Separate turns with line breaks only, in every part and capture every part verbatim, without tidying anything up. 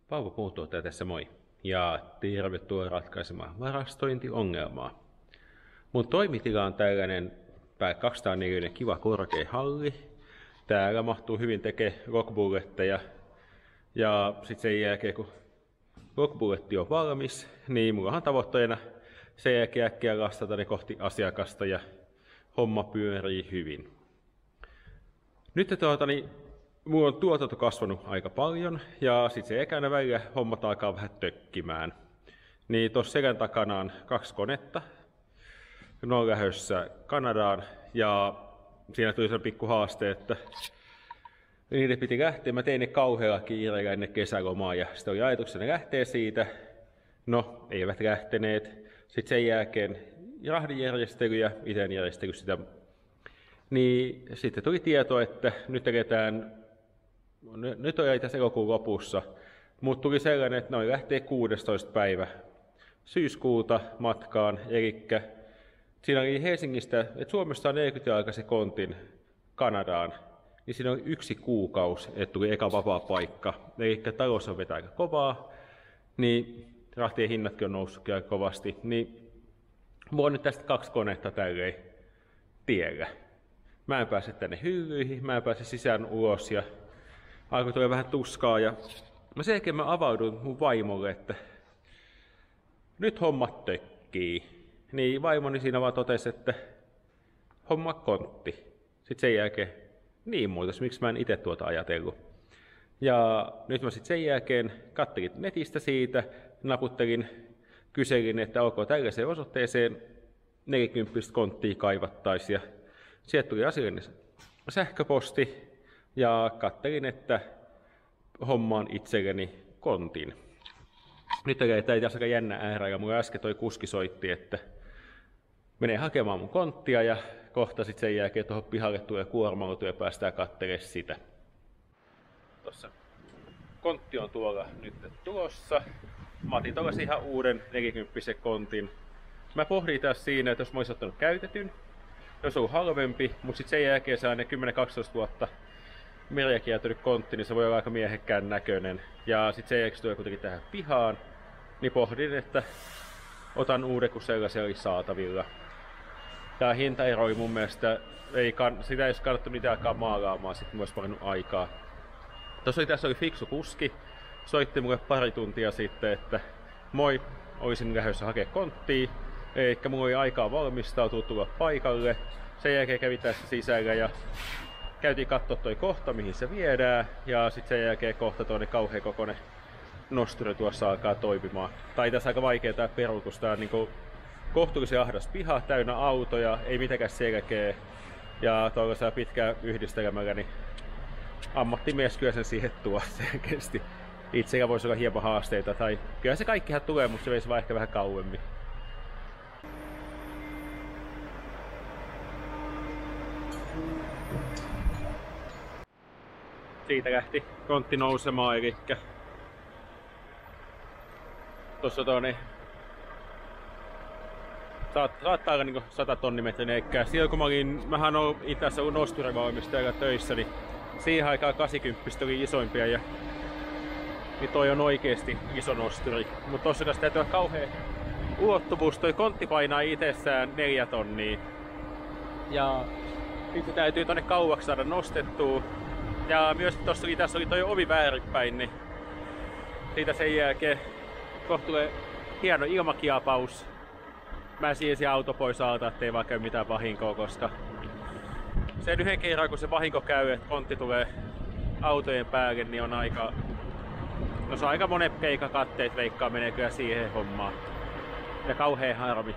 Paavo Puutuottaja tässä moi. Ja tervetuloa ratkaisemaan varastointiongelmaa. Mun toimitila on tällainen pää kaksisataaneljä kiva korkea halli. Täällä mahtuu hyvin tekee rockbulletteja. Ja sit sen jälkeen kun rockbulletti on valmis, niin mulla on tavoitteena sen jälkeen äkkiä lastata ne kohti asiakasta ja homma pyörii hyvin. Nyt tuota, niin, mulla on tuotanto kasvanut aika paljon ja sit se ekänä välillä hommat alkaa vähän tökkimään. Niin tossa selän takana on kaksi konetta. Ne on lähdössä Kanadaan ja siinä tuli sellainen pikku haaste, että niiden piti lähteä. Mä tein ne kauhealla kiireellä ennen kesälomaa ja sitten oli ajatuksena lähteä siitä. No, eivät lähteneet. Sitten sen jälkeen rahdinjärjestely ja iten järjestely sitä. Niin sitten tuli tieto, että nyt eletään, nyt on tässä elokuun lopussa, mutta tuli sellainen, että noin lähtee kuudestoista päivä syyskuuta matkaan, eli siinä oli Helsingistä, että Suomessa on neljäkymmentä aika se kontin Kanadaan, niin siinä oli yksi kuukausi, että tuli eka vapaa paikka, eli talous on vetää aika kovaa, niin rahtien hinnatkin on noussut aika kovasti, niin mulla on nyt tästä kaksi konetta tälleen tiellä. Mä en pääse tänne hyllyihin, mä en pääse sisään ulos ja alkoi tulla vähän tuskaa ja mä sen jälkeen mä avauduin mun vaimolle, että nyt hommat tökkii. Niin vaimoni siinä vaan totesi, että homma kontti. Sitten sen jälkeen, niin muutos, miksi mä en itse tuota ajatellut. Ja nyt mä sitten sen jälkeen kattelin netistä siitä, naputtelin, kyselin, että onko tällaiseen osoitteeseen neljäkymmentä konttia kaivattaisiin. Sieltä tuli asiallinen sähköposti ja katselin, että hommaan itselleni kontin. Nyt tämä ei tässä aika jännä äärä, ja mulla äsken toi kuski soitti, että menee hakemaan mun konttia ja kohta sitten sen jälkeen tuohon pihalle tulee kuorma-auto ja päästään katselemaan sitä. Tossa kontti on tuolla nyt tulossa. Mä otin tuollaisen ihan uuden neljäkymmentä kontin. Mä pohdin tässä siinä, että jos mä olisin ottanut käytetyn, jos on halvempi, mutta sitten sen jälkeen saa ne kymmenen kaksitoista vuotta merjakiertynyt kontti, niin se voi olla aika miehekkään näköinen. Ja sitten sen jälkeen tulee kuitenkin tähän pihaan, niin pohdin, että otan uuden, kun sellaisia oli saatavilla. Tää hintaero oli mun mielestä, ei kann, sitä ei olisi kannattu mitään aikaa maalaamaan, sitten olisi parannut aikaa. Tuossa oli, tässä oli fiksu kuski, soitti mulle pari tuntia sitten, että moi, olisin lähdössä hakea konttia. Eli mulla oli aikaa valmistautua tulla paikalle. Sen jälkeen kävi tässä sisällä ja käytiin katsoa toi kohta, mihin se viedään. Ja sitten sen jälkeen kohta toinen kauhea kokoinen nosturi tuossa alkaa toimimaan. Tai tässä aika vaikea tää peruutus. Tää on niinku kohtuullisen ahdas piha, täynnä autoja, ei mitenkään selkeä. Ja tuollaisella pitkään yhdistelemällä, niin ammattimies kyllä sen siihen tuo selkeästi. Itsellä voisi olla hieman haasteita. Tai kyllä se kaikkihan tulee, mutta se veisi vaan ehkä vähän kauemmin. Siitä lähti kontti nousemaan, eli tuossa tuonne saat, saattaa olla niin sata tonnimetrinen, eli silloin kun mä olin, mähän olen itse asiassa ollut nosturivalmistajalla töissä, niin siihen aikaan kahdeksankymmentä oli isoimpia ja niin toi on oikeesti iso nosturi. Mutta tossa tässä täytyy olla kauhea ulottuvuus, toi kontti painaa itsessään neljä tonnia. Ja nyt se täytyy tonne kauaksi saada nostettua. Ja myös tossa oli, tässä oli toi ovi väärinpäin, niin siitä sen jälkeen kohta tulee hieno ilmakiapaus. Mä siirsin auto pois alta, ettei vaan käy mitään vahinkoa, koska sen yhden kerran kun se vahinko käy, että kontti tulee autojen päälle, niin on aika, no se on aika monet keikakatteet veikkaa menee kyllä siihen hommaan. Ja kauhea harmi.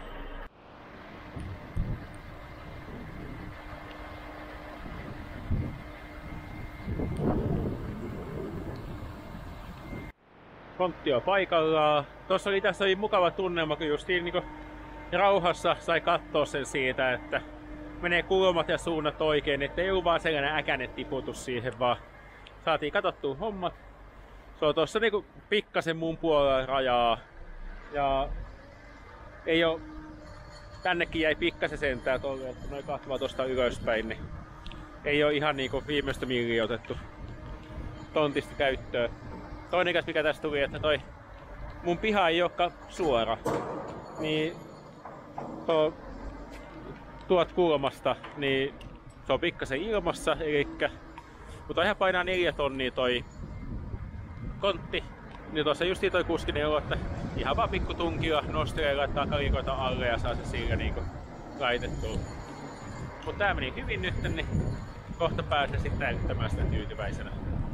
Kontti on paikallaan. Tuossa oli, tässä oli mukava tunnelma, kun justiin niin rauhassa sai katsoa sen siitä, että menee kulmat ja suunnat oikein, ettei ollut vaan sellainen äkäinen tiputus siihen, vaan saatiin katsottua hommat. Se on tuossa niinku pikkasen mun puolella rajaa. Ja ei oo, tännekin jäi pikkasen sentään tolle, että noin kahtavaa tosta ylöspäin, niin ei oo ihan niinku viimeistä milliä otettu tontista käyttöön. toinen käs mikä tästä tuli, että toi mun piha ei olekaan suora. Niin tuo, tuot kulmasta, niin se on pikkasen ilmassa, elikkä, mutta ihan painaa neljä tonnia toi kontti. Niin tuossa justiin toi kuski neuvoi, että ihan vaan pikku tunkilla nostelee ja laittaa kalikoita alle ja saa se sillä niinku laitettua. Mutta tää meni hyvin nyt, niin kohta pääsee sitten täyttämään sitä tyytyväisenä.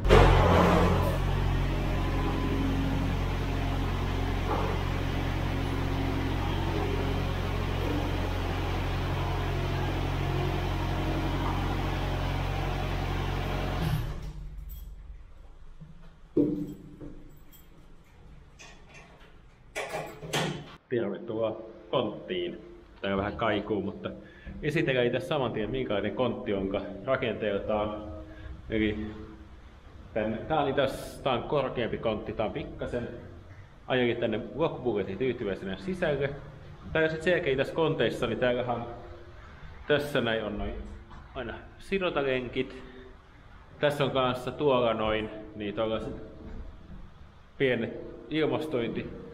Tervetuloa konttiin. Tää on vähän kaikuu, mutta esitellään itse saman tien minkälainen kontti onka rakenteeltaan. Eli tän, tää on itse tää on korkeampi kontti, tää on pikkasen. Ajelin tänne lockbulletin tyytyväisenä sisälle. Täällä sit sen jälkeen tässä konteissa, niin täällähän tässä näin on noin aina sidotalenkit. Tässä on kanssa tuolla noin niin tällaiset pienet ilmastointi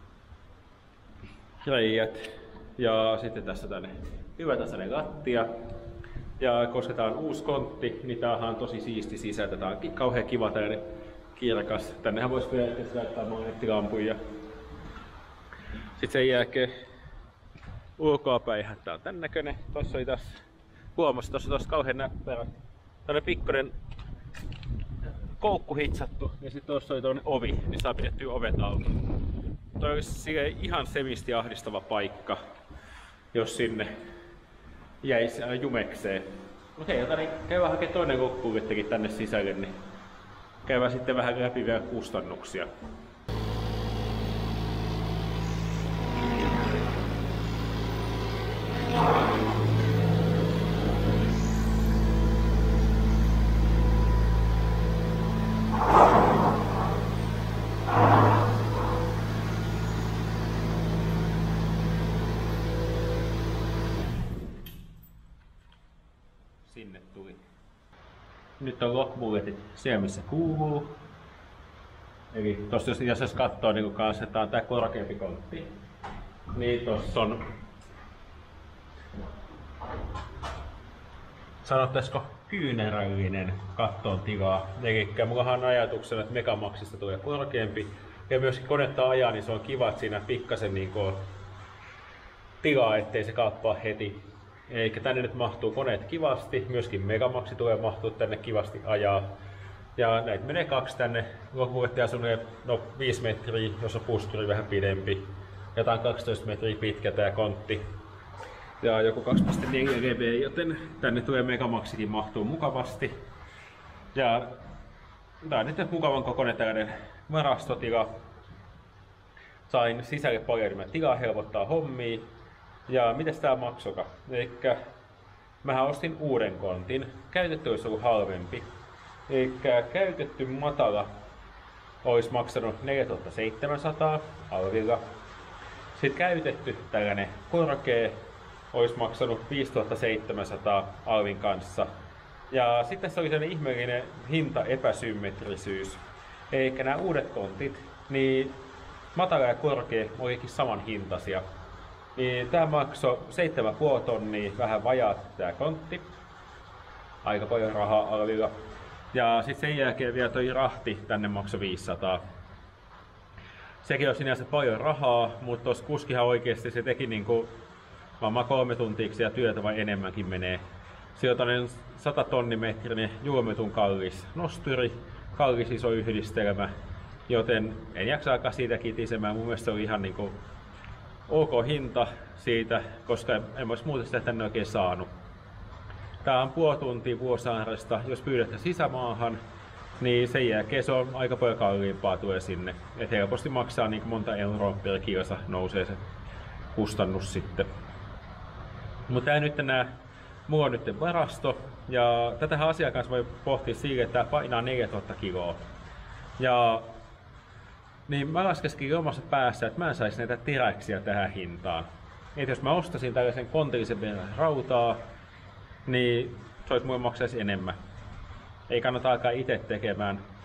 reijät. Ja sitten tässä tänne hyvätasainen lattia. Ja koska tää on uusi kontti, niin tämähän on tosi siisti sisältä. Tää on kauhean kiva tällainen kirkas. Tännehän voisi vielä laittaa magneettilampuja. Sitten sen jälkeen ulkoapäin tää on tän näköinen. Tossa oli taas huomassa tossa tossa kauhean näppärä. Tällainen pikkuinen koukku hitsattu. Ja sitten tossa oli toinen ovi, niin saa pidettyä ovet auki. Toi olisi ihan semisti ahdistava paikka, jos sinne jäisi jumekseen. Mut hei, jota, niin käydään hakemaan toinen lockbullettikin tänne sisälle, niin käydään sitten vähän läpi vielä kustannuksia. Sinne tuli. Nyt on lockbulletit siellä missä kuuluu. Eli tossa jos, jos katsoo niin kanssa, että on tää korkeampi kontti, niin tossa on sanottaisiko kyynärällinen kattoon tilaa. Eli mullahan on ajatuksena, että Megamaxista tulee korkeampi. Ja myöskin konetta ajaa, niin se on kiva, että siinä pikkasen niin kuin tilaa, ettei se kaappaa heti. Eikä tänne nyt mahtuu koneet kivasti, myöskin Megamaxi tulee mahtua tänne kivasti ajaa. Ja näitä menee kaksi tänne, lockbullettia suunnilleen no viisi metriä, jos on puskuri vähän pidempi. Jotain kaksitoista metriä pitkä tää kontti. Ja joku kaksi pilkku neljä G B, joten tänne tulee Megamaxikin mahtuu mukavasti. Ja tää on nyt mukavan kokoinen tällainen varastotila. Sain sisälle paljon enemmän tilaa, helpottaa hommia. Ja mitäs tää maksoka? Elikkä mähän ostin uuden kontin. Käytetty olisi ollut halvempi. Elikkä käytetty matala olisi maksanut neljätuhatta seitsemänsataa alvilla. Sitten käytetty tällainen korkea olisi maksanut viisituhatta seitsemänsataa alvin kanssa. Ja sitten tässä oli sellainen ihmeellinen hintaepäsymmetrisyys. Elikkä nämä uudet kontit, niin matala ja korkea olikin saman hintaisia. Niin tää maksoi seitsemän pilkku viisi tonnia, vähän vajaat tää kontti. Aika paljon rahaa alvilla. Ja sitten sen jälkeen vielä toi rahti tänne maksoi viisisataa. Sekin on sinänsä paljon rahaa, mutta tuossa kuskihan oikeesti se teki niinku varmaan kolme tuntiiksi ja työtä vai enemmänkin menee. Siinä on tämmönen sata tonnimetrinen julmetun kallis nosturi, kallis iso yhdistelmä, joten en jaksa alkaa siitä kitisemään. Mun mielestä se on ihan niinku ok hinta siitä, koska en olisi muuten sitä tänne oikein saanut. Tää on puoli tuntia Vuosaaresta, jos pyydätte sisämaahan, niin sen jälkeen se on aika paljon kalliimpaa tulee sinne. Et helposti maksaa niin monta euroa per kilsa nousee se kustannus sitten. Mutta tää nyt nää, mulla on nyt varasto, ja tätähän asiakas voi pohtia sille, että tää painaa neljätuhatta kiloa. Ja niin mä laskeskin omassa päässä, että mä en saisi näitä teräksiä tähän hintaan. Et jos mä ostasin tällaisen kontillisen verran rautaa, niin se olisi mulle maksaisi enemmän. Ei kannata alkaa itse tekemään.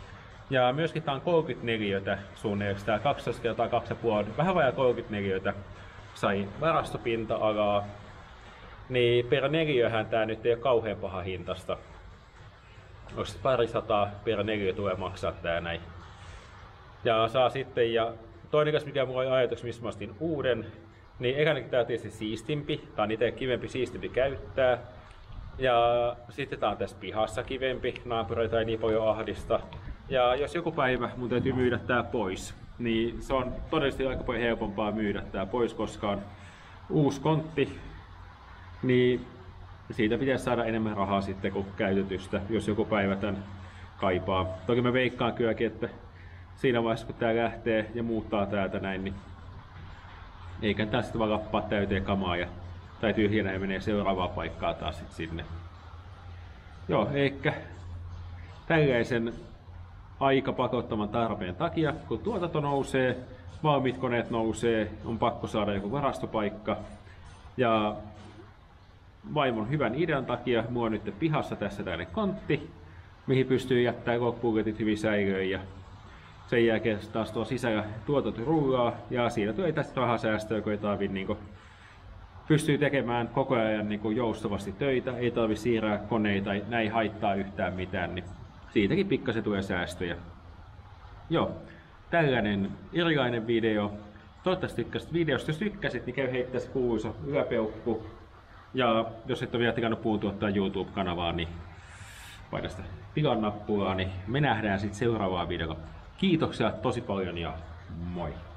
Ja myöskin tää on kolmekymmentäneljä suunnilleen, tää kaksitoista kertaa kaksi pilkku viisi, vähän vajaa kolmekymmentäneljä sai varastopinta-alaa. Niin per neliöhän tää nyt ei ole kauhean paha hintasta. Onko se pari sataa per neliö tulee maksaa tää näin. Ja saa sitten, ja toinen kanssa mikä mulla oli ajatus, missä mä ostin uuden, niin ekanakin tää on tietysti siistimpi, tää on itse kivempi siistimpi käyttää. Ja sitten tää on tässä pihassa kivempi, naapureita ei niin paljon ahdista. Ja jos joku päivä mun täytyy myydä tää pois, niin se on todellisesti aika paljon helpompaa myydä tää pois, koska on uusi kontti, niin siitä pitäisi saada enemmän rahaa sitten kuin käytetystä, jos joku päivä tän kaipaa. Toki mä veikkaan kylläkin, että siinä vaiheessa kun tää lähtee ja muuttaa täältä näin, niin eikä tää sitten vaan lappaa täyteen kamaa ja tai tyhjänä ja menee seuraavaan paikkaan taas sit sinne. Joo, eikä tällaisen aika pakottaman tarpeen takia, kun tuotanto nousee, valmiit koneet nousee, on pakko saada joku varastopaikka. Ja vaimon hyvän idean takia mulla on nyt pihassa tässä tällainen kontti, mihin pystyy jättämään loppuuketit hyvin säilöön. Ja sen jälkeen taas tuo sisällä tuotanto rullaa ja siinä tulee tästä rahasäästöä, kun ei tarvitse niin pystyy tekemään koko ajan niin kuin joustavasti töitä, ei tarvitse siirrää koneita, näin haittaa yhtään mitään, niin siitäkin pikkasen tulee säästöjä. Joo, tällainen erilainen video. Toivottavasti tykkäsit videosta. Jos tykkäsit, niin käy heittää se kuuluisa yläpeukku. Ja jos et ole vielä tikannut puutuottaa YouTube-kanavaa, niin paina sitä tilan nappulaa, niin me nähdään sitten seuraavaa videolla. Kiitoksia tosi paljon ja moi!